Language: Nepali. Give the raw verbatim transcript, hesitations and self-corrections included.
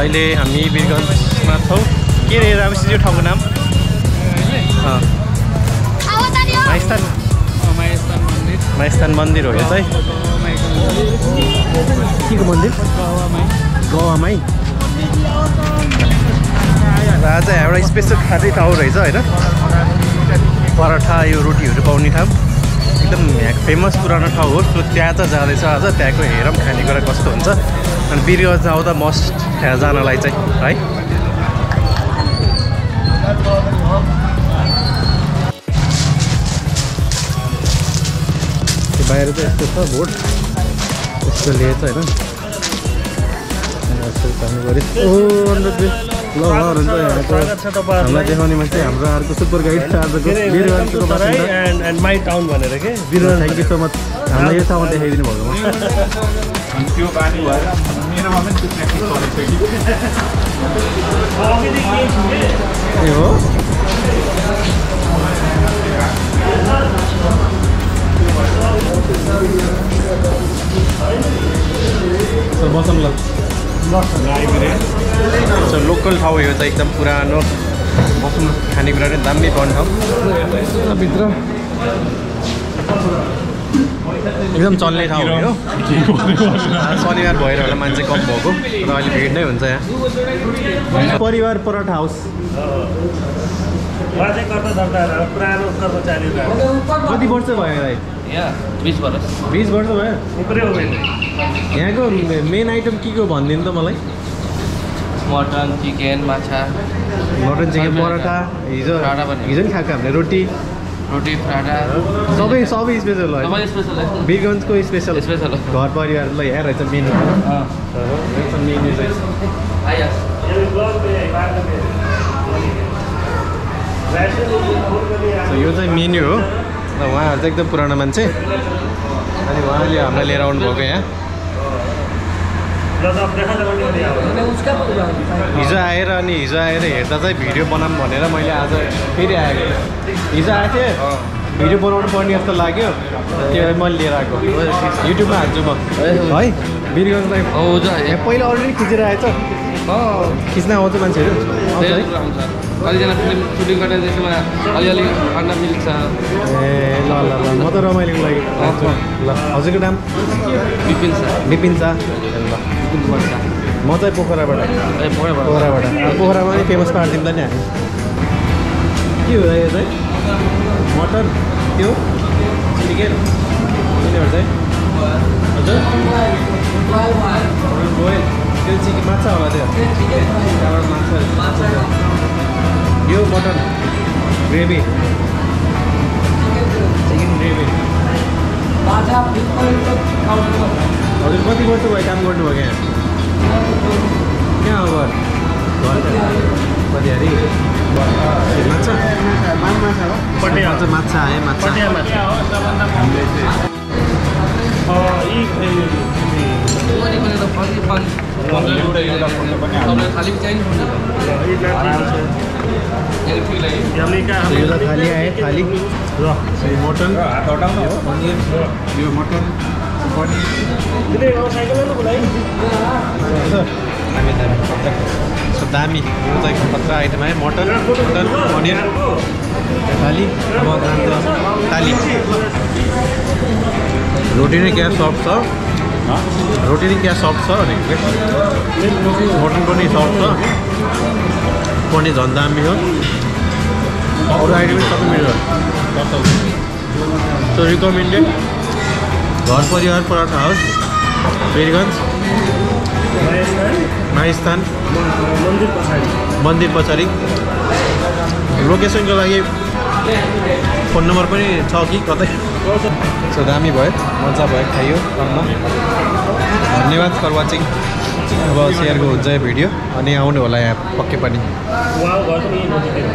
अहिले हामी बिरगन्जमा छौँ। के रे रामेसी यो ठाउँको नाम? माइस्थान माइस्थान मन्दिर हो यो चाहिँ। के को मन्दिर? गवामाई। आज एउटा स्पेसल खाँदै ठाउँ रहेछ होइन। पराठा यो रोटीहरू पाउने ठाउँ एकदम यहाँ फेमस पुरानो ठाउँ हो। सो त्यहाँ चाहिँ जाँदैछ आज। त्यहाँको हेरौँ खानेकुरा कस्तो हुन्छ। अनि बिरगन्ज आउँदा मस्ट त्यहाँ जानलाई चाहिँ है। बाहिर चाहिँ यस्तो छ बोर्ड यस्तो लिएछ होइन। यस्तो जानु पऱ्यो। ओ अन्त ल हुन्छ यहाँको हामीलाई देखाउने मान्छे हाम्रो अर्को सुपर गाइड छ आजको बिरगन्जको बासिन्दा एन्ड माई टाउन भनेर के Birgunj. Thank you so much हामीलाई यो ठाउँमा देखाइदिनु भएको। त्यो बानी भएर मेरोमा पनि ए हो बसौँ ल। लोकल ठाउँ यो चाहिँ एकदम पुरानो बस्नु खानेकुरा पनि दामी पाउने ठाउँ। भित्र एकदम चल्ने ठाउँ हो यो। शनिबार भएर होला मान्छे कम भएको र अहिले भिड नै हुन्छ यहाँ। परिवार पराठा हाउस कति वर्ष भयो भाइ? बीस वर्ष बीस वर्ष भयो। यहाँको मेन आइटम के को भनिदिनु त मलाई? मटन चिकन माछा। मटन चिकन पराठा हिजो हिजो नि खाएको हामीले रोटी रोटी पराठा सबै सबै स्पेसल हो। बिरगन्जको स्पेसल स्पेसल घर परिवार ल यहाँ रहेछ मेनु। मेनु चाहिँ यो चाहिँ मेन्यु हो। र उहाँहरू चाहिँ एकदम पुरानो मान्छे अनि उहाँले हामीलाई लिएर आउनुभएको यहाँ। हिजो आएर अनि हिजो आएर हेर्दा चाहिँ भिडियो बनाऊँ भनेर मैले आज फेरि आएको। हिजो आएको थिएँ भिडियो बनाउनु पर्ने जस्तो लाग्यो त्यो मैले लिएर आएको। युट्युबमा हाल्छु म है। बिरगन्जलाई यहाँ पहिला अलरेडी खिचेर आएछ खिच्न आउँछ मान्छेहरू कतिजना फिल्म सुटिङ गर्ने त्यसमा अलिअलि अन्डा मिल्छ। ए ल ल ल म त रमाइलोको लागि ल। हजुरको नाम? विपिन शाह। विपिन शाह ल। म चाहिँ पोखराबाट। ए पोखराबाट पोखरामा नि फेमस पारिदिउँला नि हामी। के हो यो चाहिँ? मटन त्यो चिकन यिनीहरू चाहिँ हजुर बोइल त्यो चिकन माछा होला त्यो माछा। यो मटन ग्रेभी चिकन ग्रेभी। हजुर कति वर्ष भयो काम गर्नुभयो यहाँ? कहाँ हो घर? पटियारी माछा माछा माछा आयो माछा। यो त थाली आयो थाली मटन पनिर यो मटन सो दामी यो चाहिँ खतरा आइटम आयो। मटन मटन पनिर थाली अब थाली। रोटी नै क्या सफ्ट छ रोटी नै क्या सफ्ट छ अनि मटन पनि सफ्ट छ पनिर झन् दामी हो। अरू आइटम पनि सबै मेरो सो रिकमेन्डेड। घर परिवार पराठा हाउस बिरगन्ज माइस्थान मन्दिर पछाडि। लोकेसनको लागि फोन नम्बर पनि छ कि कतै। सो दामी भयो मजा भयो खाइयो टनमा। धन्यवाद फर वाचिङ। अब सेयरको हुन्छ भिडियो अनि आउनु होला यहाँ पक्कै पनि।